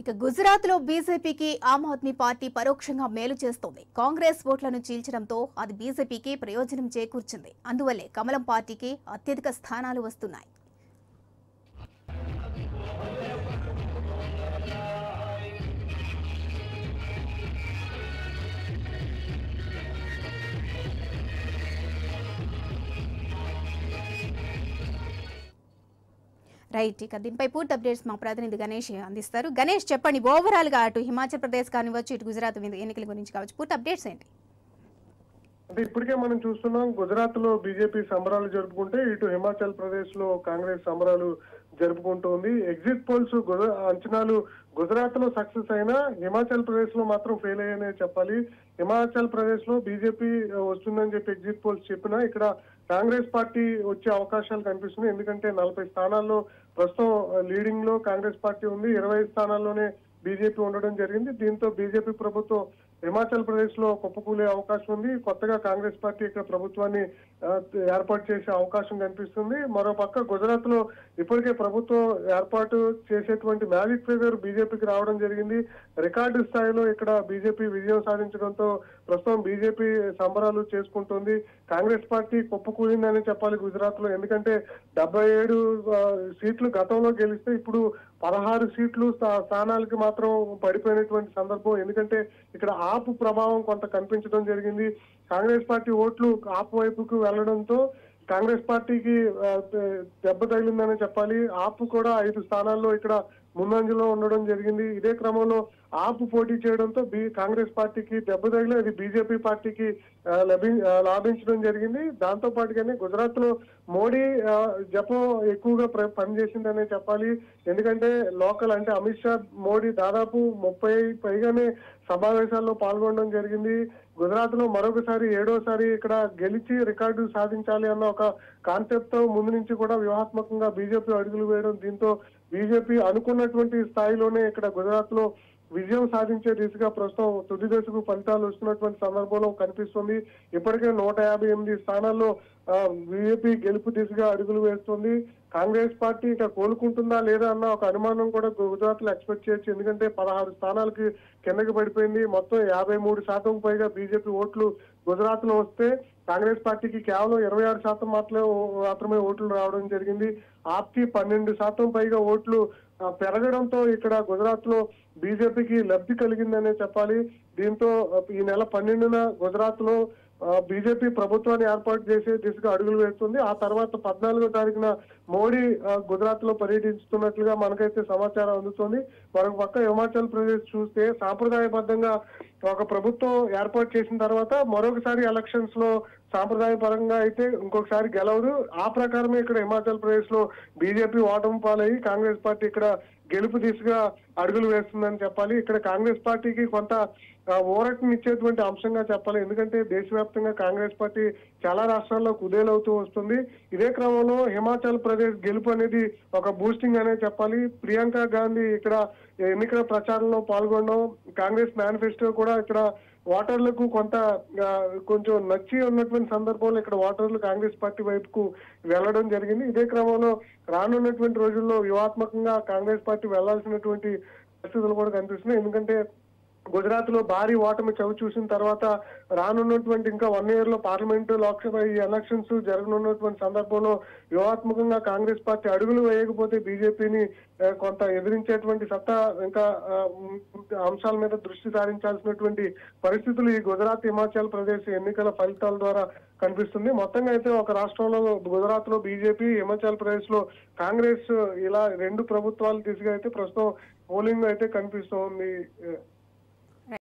ఇక గుజరాత్ లో బీజేపీకి ఆమ్ ఆద్మీ పార్టీ పరోక్షంగా మేలు చేస్తోంది. కాంగ్రెస్ ఓట్లను చీల్చడంతో అది బీజేపీకి ప్రయోజనం చేకూర్చింది. అందువల్లే కమలం పార్టీకి అత్యధిక స్థానాలు వస్తున్నాయి. రైట్, ఇక దీనిపై పూర్తి అప్డేట్స్ మా ప్రతినిధి గణేష్ అందిస్తారు. గణేష్, చెప్పండి, ఓవరాల్ గా అటు హిమాచల్ ప్రదేశ్ కానివచ్చు, ఇటు గుజరాత్ ఎన్నికల గురించి కావచ్చు, పూర్తి అప్డేట్స్ ఏంటి? అంటే ఇప్పటికే మనం చూస్తున్నాం, గుజరాత్ లో బీజేపీ సంబరాలు జరుపుకుంటే ఇటు హిమాచల్ ప్రదేశ్ లో కాంగ్రెస్ సంబరాలు జరుపుకుంటోంది. ఎగ్జిట్ పోల్స్ అంచనాలు గుజరాత్ లో సక్సెస్ అయినా హిమాచల్ ప్రదేశ్ లో మాత్రం ఫెయిల్ అయ్యానే చెప్పాలి. హిమాచల్ ప్రదేశ్ లో బీజేపీ వస్తుందని చెప్పి ఎగ్జిట్ పోల్స్ చెప్పినా ఇక్కడ కాంగ్రెస్ పార్టీ వచ్చే అవకాశాలు కనిపిస్తున్నాయి. ఎందుకంటే 40 స్థానాల్లో ప్రస్తుతం లీడింగ్ లో కాంగ్రెస్ పార్టీ ఉంది. 20 స్థానాల్లోనే బీజేపీ ఉండడం జరిగింది. దీంతో బీజేపీ ప్రభుత్వం హిమాచల్ ప్రదేశ్ లో కుప్పకూలే అవకాశం ఉంది. కొత్తగా కాంగ్రెస్ పార్టీ ఇక్కడ ప్రభుత్వాన్ని ఏర్పాటు చేసే అవకాశం కనిపిస్తుంది. మరోపక్క గుజరాత్ లో ఇప్పటికే ప్రభుత్వం ఏర్పాటు చేసేటువంటి మ్యాజిక్ ఫిగర్ బీజేపీకి రావడం జరిగింది. రికార్డు స్థాయిలో ఇక్కడ బీజేపీ విజయం సాధించడంతో ప్రస్తుతం బీజేపీ సంబరాలు చేసుకుంటోంది. కాంగ్రెస్ పార్టీ కుప్పకూలిందని చెప్పాలి గుజరాత్ లో. ఎందుకంటే 77 సీట్లు గతంలో గెలిస్తే ఇప్పుడు 16 సీట్లు స్థానాలకి మాత్రం పడిపోయినటువంటి సందర్భం. ఎందుకంటే ఇక్కడ ఆపు ప్రభావం కొంత కనిపించడం జరిగింది. కాంగ్రెస్ పార్టీ ఓట్లు ఆపు వైపుకు వెళ్లడంతో కాంగ్రెస్ పార్టీకి దెబ్బ తగిలిందని చెప్పాలి. ఆపు కూడా 5 స్థానాల్లో ఇక్కడ ముందంజలో ఉండడం జరిగింది. ఇదే క్రమంలో ఆపు పోటీ చేయడంతో కాంగ్రెస్ పార్టీకి దెబ్బ తగిలి అది బీజేపీ పార్టీకి లాభించడం జరిగింది. దాంతో పాటుగానే గుజరాత్ లో మోడీ జపం ఎక్కువగా పనిచేసిందనే చెప్పాలి. ఎందుకంటే లోకల్ అంటే అమిత్ షా, మోడీ దాదాపు 30 పైగానే సమావేశాల్లో పాల్గొనడం జరిగింది. గుజరాత్ లో మరొకసారి 7వ ఇక్కడ గెలిచి రికార్డు సాధించాలి అన్న ఒక కాన్సెప్ట్ తో ముందు నుంచి కూడా వ్యూహాత్మకంగా బీజేపీ అడుగులు వేయడం, దీంతో బీజేపీ అనుకున్నటువంటి స్థాయిలోనే ఇక్కడ గుజరాత్ లో విజయం సాధించే దిశగా ప్రస్తుతం తుది దశకు ఫలితాలు వస్తున్నటువంటి సందర్భంలో కనిపిస్తుంది. ఇప్పటికే 158 స్థానాల్లో బీజేపీ గెలుపు దిశగా అడుగులు వేస్తుంది. కాంగ్రెస్ పార్టీ ఇక కోలుకుంటుందా లేదా అన్న ఒక అనుమానం కూడా గుజరాత్ లో ఎక్స్పెక్ట్ చేయొచ్చు. ఎందుకంటే 16 స్థానాలకి కిందకి పడిపోయింది. మొత్తం 53% పైగా బీజేపీ ఓట్లు గుజరాత్ లో వస్తే కాంగ్రెస్ పార్టీకి కేవలం 26% మాత్రమే ఓట్లు రావడం జరిగింది. ఆప్కి 12% పైగా ఓట్లు పెరగడంతో ఇక్కడ గుజరాత్ లో బీజేపీకి లబ్ధి కలిగిందనే చెప్పాలి. దీంతో ఈ నెల 12న గుజరాత్ లో బీజేపీ ప్రభుత్వాన్ని ఏర్పాటు చేసే దిశగా అడుగులు వేస్తుంది. ఆ తర్వాత 14వ తారీఖున మోడీ గుజరాత్ లో పర్యటిస్తున్నట్లుగా మనకైతే సమాచారం అందుతుంది. మరొక పక్క హిమాచల్ ప్రదేశ్ చూస్తే సాంప్రదాయబద్ధంగా ఒక ప్రభుత్వం ఏర్పాటు చేసిన తర్వాత మరొకసారి ఎలక్షన్స్ లో సాంప్రదాయపరంగా అయితే ఇంకొకసారి గెలవదు. ఆ ప్రకారమే ఇక్కడ హిమాచల్ ప్రదేశ్ లో బీజేపీ ఓటమి పాలయ్యి కాంగ్రెస్ పార్టీ ఇక్కడ గెలుపు దిశగా అడుగులు వేస్తుందని చెప్పాలి. ఇక్కడ కాంగ్రెస్ పార్టీకి కొంత ఊరటనిచ్చేటువంటి అంశంగా చెప్పాలి. ఎందుకంటే దేశవ్యాప్తంగా కాంగ్రెస్ పార్టీ చాలా రాష్ట్రాల్లో కుదేలవుతూ వస్తుంది. ఇదే క్రమంలో హిమాచల్ ప్రదేశ్ గెలుపు అనేది ఒక బూస్టింగ్ అనే చెప్పాలి. ప్రియాంక గాంధీ ఇక్కడ ఎన్నికల ప్రచారంలో పాల్గొనడం, కాంగ్రెస్ మేనిఫెస్టో కూడా ఇక్కడ ఓటర్లకు కొంచెం నచ్చి ఉన్నటువంటి సందర్భంలో ఇక్కడ ఓటర్లు కాంగ్రెస్ పార్టీ వైపుకు వెళ్లడం జరిగింది. ఇదే క్రమంలో రానున్నటువంటి రోజుల్లో వ్యూహాత్మకంగా కాంగ్రెస్ పార్టీ వెళ్లాల్సినటువంటి పరిస్థితులు కూడా కనిపిస్తున్నాయి. ఎందుకంటే గుజరాత్ లో భారీ ఓటమి చవి చూసిన తర్వాత రానున్నటువంటి ఇంకా 1 year లో పార్లమెంటు, లోక్సభ ఈ ఎలక్షన్స్ జరగనున్నటువంటి సందర్భంలో వ్యూహాత్మకంగా కాంగ్రెస్ పార్టీ అడుగులు వేయకపోతే బీజేపీని కొంత ఎదిరించేటువంటి సత్తా ఇంకా అంశాల మీద దృష్టి సారించాల్సినటువంటి పరిస్థితులు ఈ గుజరాత్, హిమాచల్ ప్రదేశ్ ఎన్నికల ఫలితాల ద్వారా కనిపిస్తుంది. మొత్తంగా అయితే ఒక రాష్ట్రంలో గుజరాత్ లో బీజేపీ, హిమాచల్ ప్రదేశ్ లో కాంగ్రెస్ ఇలా 2 ప్రభుత్వాల దిశగా అయితే ప్రస్తుతం పోలింగ్ అయితే కనిపిస్తోంది.